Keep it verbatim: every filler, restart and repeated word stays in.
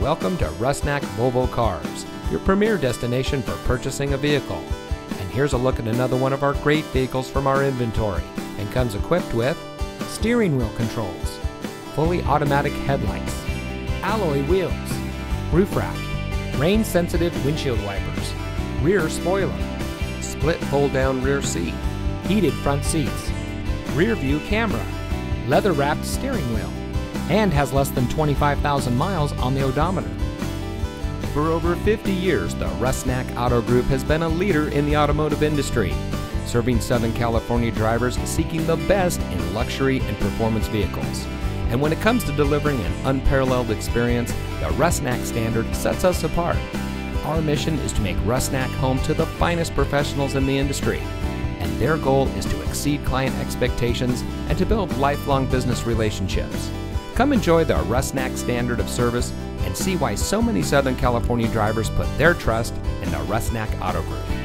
Welcome to Rusnak Volvo Cars, your premier destination for purchasing a vehicle. And here's a look at another one of our great vehicles from our inventory, and comes equipped with steering wheel controls, fully automatic headlights, alloy wheels, roof rack, rain-sensitive windshield wipers, rear spoiler, split fold-down rear seat, heated front seats, rear view camera, leather-wrapped steering wheel, and has less than twenty-five thousand miles on the odometer. For over fifty years, the Rusnak Auto Group has been a leader in the automotive industry, serving Southern California drivers seeking the best in luxury and performance vehicles. And when it comes to delivering an unparalleled experience, the Rusnak standard sets us apart. Our mission is to make Rusnak home to the finest professionals in the industry, and their goal is to exceed client expectations and to build lifelong business relationships. Come enjoy the Rusnak standard of service and see why so many Southern California drivers put their trust in the Rusnak Auto Group.